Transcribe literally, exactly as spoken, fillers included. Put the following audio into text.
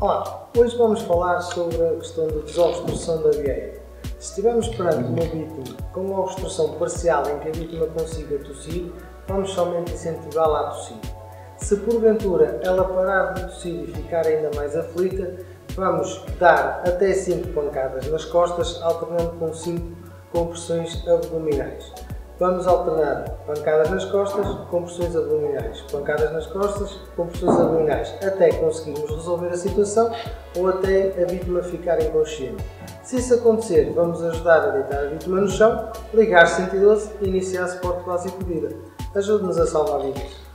Olá, hoje vamos falar sobre a questão da desobstrução da vieira. Se estivermos perante uma vítima com uma obstrução parcial em que a vítima consiga tossir, vamos somente incentivá-la a tossir. Se porventura ela parar de tossir e ficar ainda mais aflita, vamos dar até cinco pancadas nas costas, alternando com cinco compressões abdominais. Vamos alternar pancadas nas costas, compressões abdominais, pancadas nas costas, compressões abdominais, até conseguirmos resolver a situação ou até a vítima ficar inconsciente. Se isso acontecer, vamos ajudar a deitar a vítima no chão, ligar cento e doze e iniciar suporte básico de vida. Ajude-nos a salvar vidas.